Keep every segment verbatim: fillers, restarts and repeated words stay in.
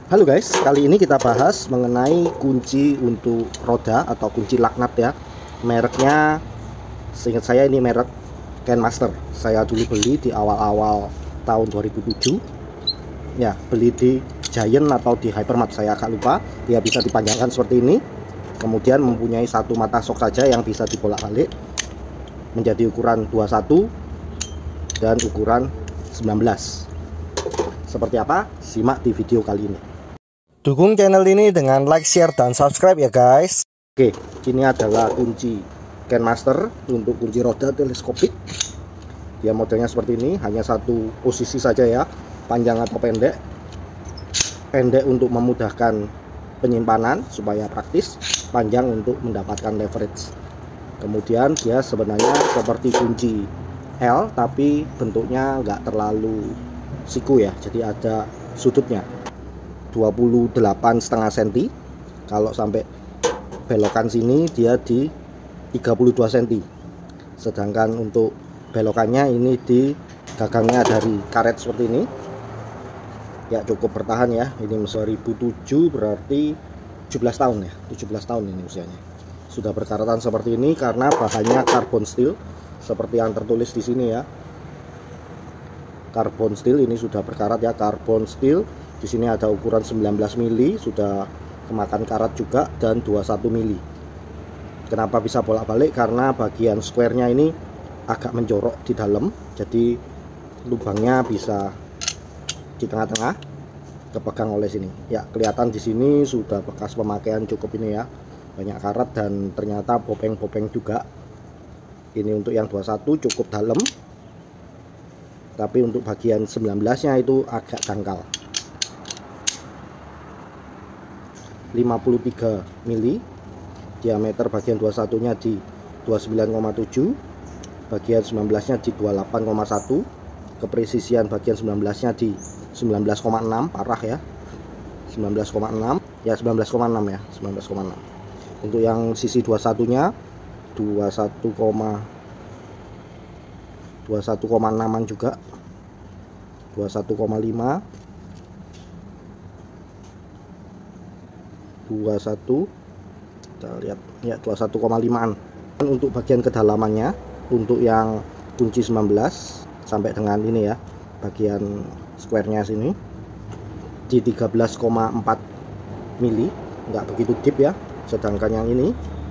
Halo guys, kali ini kita bahas mengenai kunci untuk roda atau kunci laknat ya. Mereknya, seingat saya ini merek Kenmaster. Saya dulu beli di awal-awal tahun dua ribu tujuh. Ya, beli di Giant atau di Hypermart, saya agak lupa. Dia bisa dipanjangkan seperti ini. Kemudian mempunyai satu mata sok saja yang bisa dibolak-balik menjadi ukuran dua puluh satu dan ukuran sembilan belas. Seperti apa? Simak di video kali ini. Dukung channel ini dengan like, share, dan subscribe ya guys. Oke, ini adalah kunci Kenmaster untuk kunci roda teleskopik. Dia modelnya seperti ini, hanya satu posisi saja ya, panjang atau pendek. Pendek untuk memudahkan penyimpanan supaya praktis, panjang untuk mendapatkan leverage. Kemudian dia sebenarnya seperti kunci L, tapi bentuknya nggak terlalu siku ya, jadi ada sudutnya. Dua puluh delapan koma lima sentimeter. Kalau sampai belokan sini dia di tiga puluh dua sentimeter. Sedangkan untuk belokannya ini di gagangnya dari karet seperti ini. Ya, cukup bertahan ya. Ini dua ribu tujuh, berarti tujuh belas tahun ya. tujuh belas tahun ini usianya. Sudah berkaratan seperti ini karena bahannya carbon steel seperti yang tertulis di sini ya. Carbon steel ini sudah berkarat ya, carbon steel. Di sini ada ukuran sembilan belas mili, sudah kemakan karat juga, dan dua puluh satu mili. Kenapa bisa bolak-balik? Karena bagian square-nya ini agak menjorok di dalam, jadi lubangnya bisa di tengah-tengah, kepegang oleh sini. Ya, kelihatan di sini sudah bekas pemakaian cukup ini ya. Banyak karat dan ternyata bopeng-bopeng juga. Ini untuk yang dua puluh satu cukup dalam. Tapi untuk bagian sembilan belas-nya itu agak dangkal. lima puluh tiga mili, diameter bagian dua puluh satunya di dua puluh sembilan koma tujuh, bagian sembilan belas-nya di dua puluh delapan koma satu, kepresisian bagian sembilan belas-nya di sembilan belas koma enam, parah ya, sembilan belas koma enam ya, sembilan belas koma enam ya, sembilan belas koma enam. Untuk yang sisi dua puluh satunya dua puluh satu koma enam juga, dua puluh satu koma lima, dua puluh satu, kita lihat ya, dua puluh satu koma lima-an. Untuk bagian kedalamannya, untuk yang kunci sembilan belas sampai dengan ini ya, bagian square-nya sini di tiga belas koma empat mili, nggak begitu deep ya. Sedangkan yang ini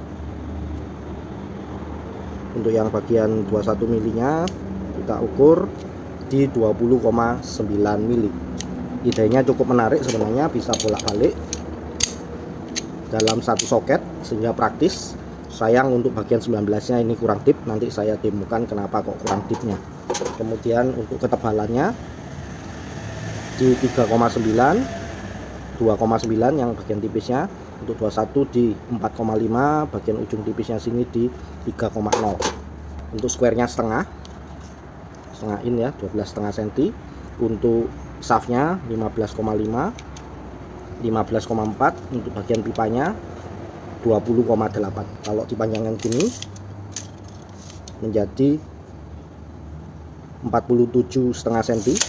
untuk yang bagian dua puluh satu milinya kita ukur di dua puluh koma sembilan mili. Idenya cukup menarik sebenarnya, bisa bolak-balik dalam satu soket sehingga praktis. Sayang untuk bagian sembilan belas-nya ini kurang deep, nanti saya temukan kenapa kok kurang deepnya. Kemudian untuk ketebalannya di tiga koma sembilan, dua koma sembilan yang bagian tipisnya. Untuk dua puluh satu di empat koma lima, bagian ujung tipisnya sini di tiga koma nol. Untuk square-nya setengah setengah in ya, dua belas koma lima sentimeter. Untuk shaft-nya lima belas koma lima, lima belas koma empat. Untuk bagian pipanya dua puluh koma delapan. Kalau dipanjangkan gini menjadi empat puluh tujuh koma lima sentimeter.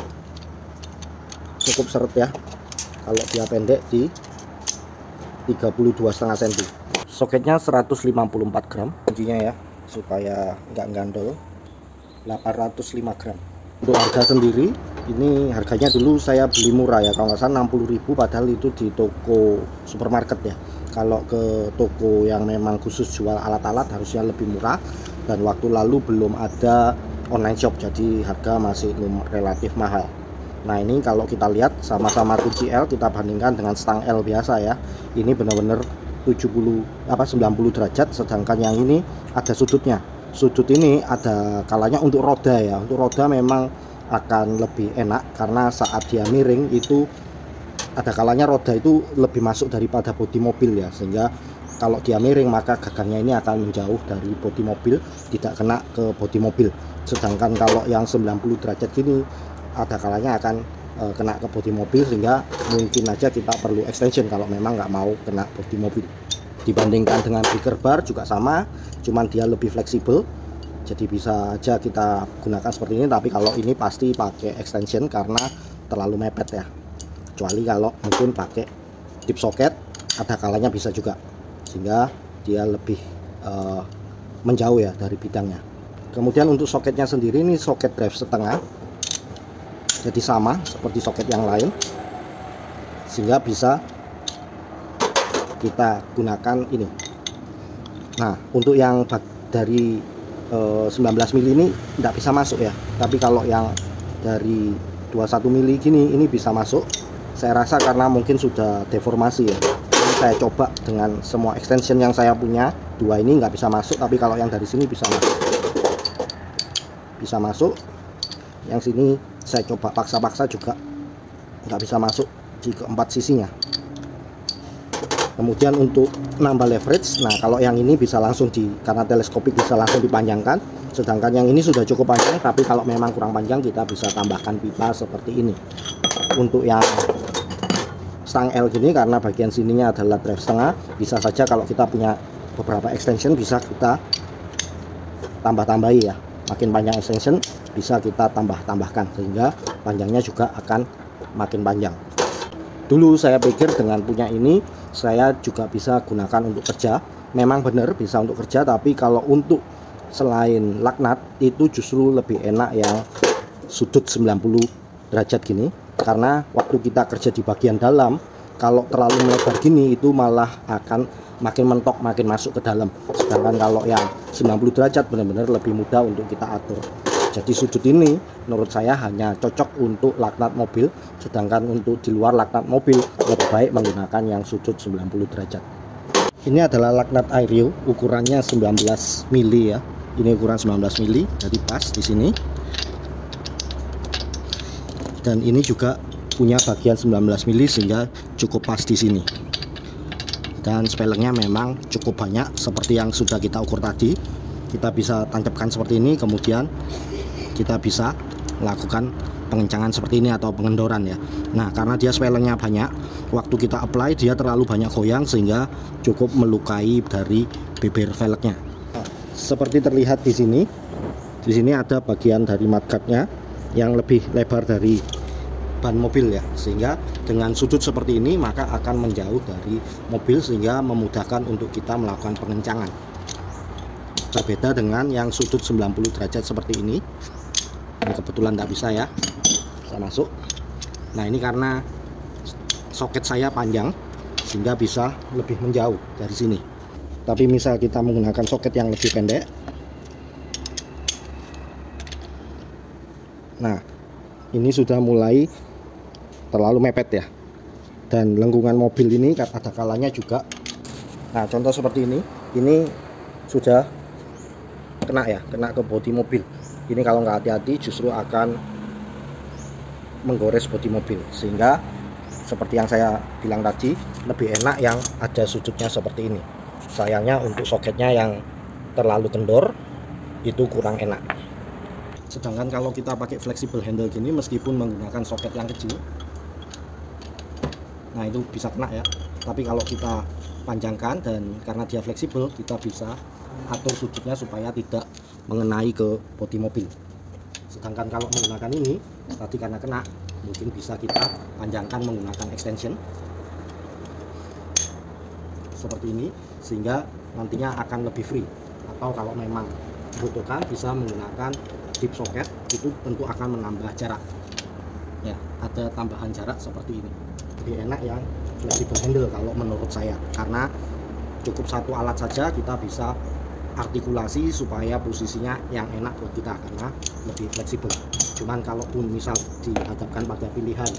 Cukup seret ya. Kalau dia pendek di tiga puluh dua koma lima sentimeter. Soketnya seratus lima puluh empat gram kuncinya ya, supaya nggak gandol. Delapan ratus lima gram. Untuk harga sendiri, ini harganya dulu saya beli murah ya, kalau nggak salah enam puluh ribu, padahal itu di toko supermarket ya. Kalau ke toko yang memang khusus jual alat-alat harusnya lebih murah, dan waktu lalu belum ada online shop, jadi harga masih relatif mahal. Nah, ini kalau kita lihat sama-sama kunci L, kita bandingkan dengan stang L biasa ya. Ini benar-benar tujuh puluh apa sembilan puluh derajat, sedangkan yang ini ada sudutnya. Sudut ini ada kalanya untuk roda ya. Untuk roda memang akan lebih enak karena saat dia miring itu ada kalanya roda itu lebih masuk daripada bodi mobil ya, sehingga kalau dia miring maka gagangnya ini akan menjauh dari bodi mobil, tidak kena ke bodi mobil. Sedangkan kalau yang sembilan puluh derajat gini ada kalanya akan e, kena ke bodi mobil, sehingga mungkin aja kita perlu extension kalau memang nggak mau kena bodi mobil. Dibandingkan dengan breaker bar juga sama, cuman dia lebih fleksibel, jadi bisa aja kita gunakan seperti ini. Tapi kalau ini pasti pakai extension karena terlalu mepet ya. kecuali kalau mungkin pakai tip soket, ada kalanya bisa juga, sehingga dia lebih uh, menjauh ya dari bidangnya. Kemudian untuk soketnya sendiri, ini soket drive setengah, jadi sama seperti soket yang lain, sehingga bisa kita gunakan ini. Nah, untuk yang dari eh, sembilan belas mili ini tidak bisa masuk ya, tapi kalau yang dari dua puluh satu mili gini ini bisa masuk. Saya rasa karena mungkin sudah deformasi ya. Jadi saya coba dengan semua extension yang saya punya, dua ini nggak bisa masuk, tapi kalau yang dari sini bisa masuk. Bisa masuk. Yang sini saya coba paksa-paksa juga nggak bisa masuk di keempat sisinya. Kemudian untuk nambah leverage, nah kalau yang ini bisa langsung di, karena teleskopik bisa langsung dipanjangkan, sedangkan yang ini sudah cukup panjang, tapi kalau memang kurang panjang kita bisa tambahkan pipa seperti ini. Untuk yang stang L gini, karena bagian sininya adalah drive setengah, bisa saja kalau kita punya beberapa extension bisa kita tambah-tambahi ya, makin panjang extension bisa kita tambah-tambahkan, sehingga panjangnya juga akan makin panjang. Dulu saya pikir dengan punya ini saya juga bisa gunakan untuk kerja. Memang benar bisa untuk kerja, tapi kalau untuk selain laknat itu justru lebih enak yang sudut sembilan puluh derajat gini, karena waktu kita kerja di bagian dalam kalau terlalu melebar gini itu malah akan makin mentok, makin masuk ke dalam. Sedangkan kalau yang sembilan puluh derajat benar-benar lebih mudah untuk kita atur. Jadi sudut ini menurut saya hanya cocok untuk laknat mobil, sedangkan untuk di luar laknat mobil lebih baik menggunakan yang sudut sembilan puluh derajat. Ini adalah laknat Aereo, ukurannya sembilan belas mili ya. Ini ukuran sembilan belas mili, jadi pas di sini. Dan ini juga punya bagian sembilan belas mili sehingga cukup pas di sini. Dan spelengnya memang cukup banyak seperti yang sudah kita ukur tadi. Kita bisa tancapkan seperti ini, kemudian kita bisa melakukan pengencangan seperti ini atau pengendoran ya. Nah, karena dia spelengnya banyak, waktu kita apply dia terlalu banyak goyang sehingga cukup melukai dari bibir velgnya. Seperti terlihat di sini, di sini ada bagian dari mudguardnya yang lebih lebar dari ban mobil ya, sehingga dengan sudut seperti ini maka akan menjauh dari mobil sehingga memudahkan untuk kita melakukan pengencangan. Berbeda dengan yang sudut sembilan puluh derajat seperti ini. Ini kebetulan tidak bisa ya, bisa masuk. Nah, ini karena soket saya panjang sehingga bisa lebih menjauh dari sini. Tapi misal kita menggunakan soket yang lebih pendek, nah ini sudah mulai terlalu mepet ya, dan lengkungan mobil ini ada kalanya juga. Nah, contoh seperti ini, ini sudah kena ya, kena ke bodi mobil. Ini kalau nggak hati-hati justru akan menggores bodi mobil, sehingga seperti yang saya bilang tadi, lebih enak yang ada sudutnya seperti ini. Sayangnya untuk soketnya yang terlalu kendor itu kurang enak. Sedangkan kalau kita pakai flexible handle gini, meskipun menggunakan soket yang kecil, nah itu bisa kena ya, tapi kalau kita panjangkan dan karena dia fleksibel, kita bisa atur sudutnya supaya tidak mengenai ke bodi mobil. Sedangkan kalau menggunakan ini tadi karena kena, mungkin bisa kita panjangkan menggunakan extension seperti ini, sehingga nantinya akan lebih free. Atau kalau memang dibutuhkan bisa menggunakan tip soket, itu tentu akan menambah jarak ya, ada tambahan jarak seperti ini. Lebih enak yang flexible handle kalau menurut saya, karena cukup satu alat saja kita bisa artikulasi supaya posisinya yang enak buat kita, karena lebih fleksibel. Cuman kalaupun misal dihadapkan pada pilihan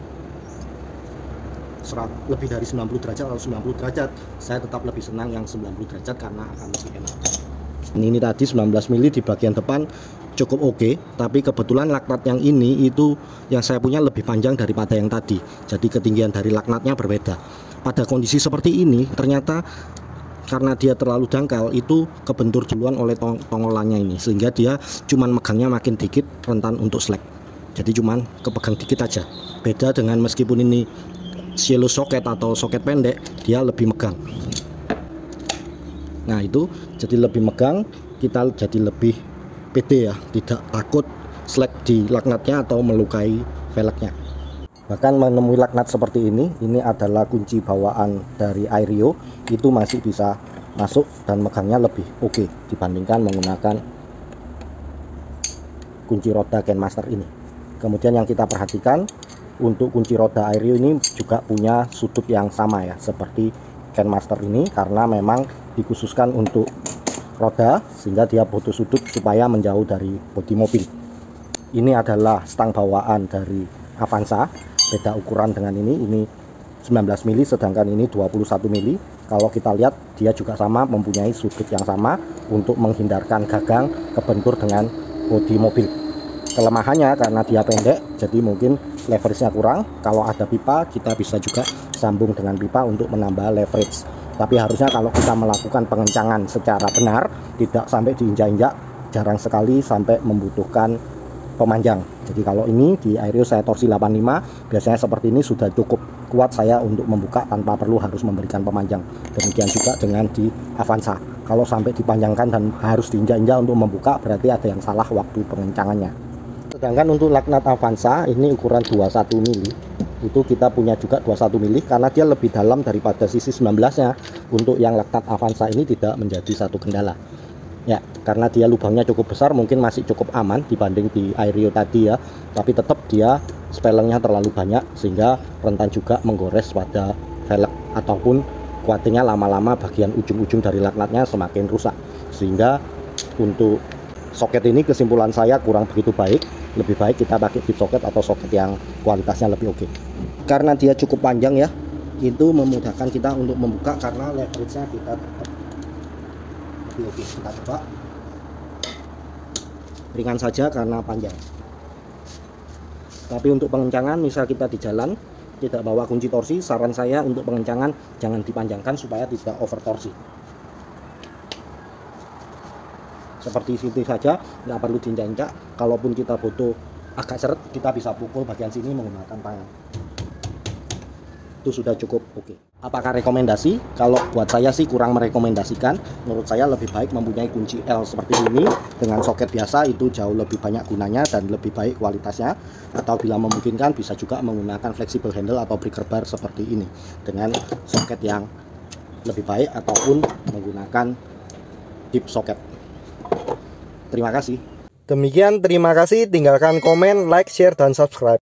serat lebih dari sembilan puluh derajat atau sembilan puluh derajat, saya tetap lebih senang yang sembilan puluh derajat karena akan lebih enak. Ini, ini tadi sembilan belas mili di bagian depan cukup oke, tapi kebetulan laknat yang ini itu yang saya punya lebih panjang daripada yang tadi, jadi ketinggian dari laknatnya berbeda. Pada kondisi seperti ini ternyata karena dia terlalu dangkal, itu kebentur duluan oleh tong tongolannya ini, sehingga dia cuman megangnya makin dikit, rentan untuk slack. Jadi cuman kepegang dikit aja. Beda dengan meskipun ini shallow socket atau soket pendek, dia lebih megang. Nah itu jadi lebih megang, kita jadi lebih pede ya, tidak takut slack di laknatnya atau melukai velgnya. Bahkan menemui laknat seperti ini, ini adalah kunci bawaan dari Airyo, itu masih bisa masuk dan megangnya lebih oke okay dibandingkan menggunakan kunci roda Kenmaster ini. Kemudian yang kita perhatikan, untuk kunci roda Airyo ini juga punya sudut yang sama ya, seperti Kenmaster ini, karena memang dikhususkan untuk roda sehingga dia butuh sudut supaya menjauh dari bodi mobil. Ini adalah stang bawaan dari Avanza, beda ukuran dengan ini, ini sembilan belas mili sedangkan ini dua puluh satu mili. Kalau kita lihat dia juga sama, mempunyai sudut yang sama untuk menghindarkan gagang kebentur dengan bodi mobil. Kelemahannya karena dia pendek, jadi mungkin leverage-nya kurang. Kalau ada pipa, kita bisa juga sambung dengan pipa untuk menambah leverage. Tapi harusnya kalau kita melakukan pengencangan secara benar, tidak sampai diinjak-injak, jarang sekali sampai membutuhkan pemanjang. Jadi kalau ini di Airyo saya torsi delapan puluh lima, biasanya seperti ini sudah cukup kuat saya untuk membuka tanpa perlu harus memberikan pemanjang. Demikian juga dengan di Avanza. Kalau sampai dipanjangkan dan harus diinjak-injak untuk membuka, berarti ada yang salah waktu pengencangannya. Sedangkan untuk laknat Avanza ini ukuran dua puluh satu mili, itu kita punya juga dua puluh satu mili karena dia lebih dalam daripada sisi sembilan belas nya. Untuk yang laknat Avanza ini tidak menjadi satu kendala ya, karena dia lubangnya cukup besar, mungkin masih cukup aman dibanding di Airyo tadi ya, tapi tetap dia spellingnya terlalu banyak sehingga rentan juga menggores pada velg ataupun kuatingnya lama-lama bagian ujung-ujung dari laknatnya semakin rusak, sehingga untuk soket ini kesimpulan saya kurang begitu baik. Lebih baik kita pakai tip soket atau soket yang kualitasnya lebih oke. Karena dia cukup panjang ya, itu memudahkan kita untuk membuka karena leverage-nya kita tetap lebih oke. Kita coba ringan saja karena panjang. Tapi untuk pengencangan, misal kita di jalan tidak bawa kunci torsi, saran saya untuk pengencangan jangan dipanjangkan supaya tidak over torsi. Seperti itu saja, nggak perlu diinjak-injak. Kalaupun kita butuh agak seret, kita bisa pukul bagian sini menggunakan tangan. Itu sudah cukup oke. Apakah rekomendasi? Kalau buat saya sih kurang merekomendasikan. Menurut saya lebih baik mempunyai kunci L seperti ini dengan soket biasa, itu jauh lebih banyak gunanya dan lebih baik kualitasnya. Atau bila memungkinkan bisa juga menggunakan flexible handle atau breaker bar seperti ini dengan soket yang lebih baik, ataupun menggunakan deep socket. Terima kasih. Demikian, terima kasih. Tinggalkan komen, like, share, dan subscribe.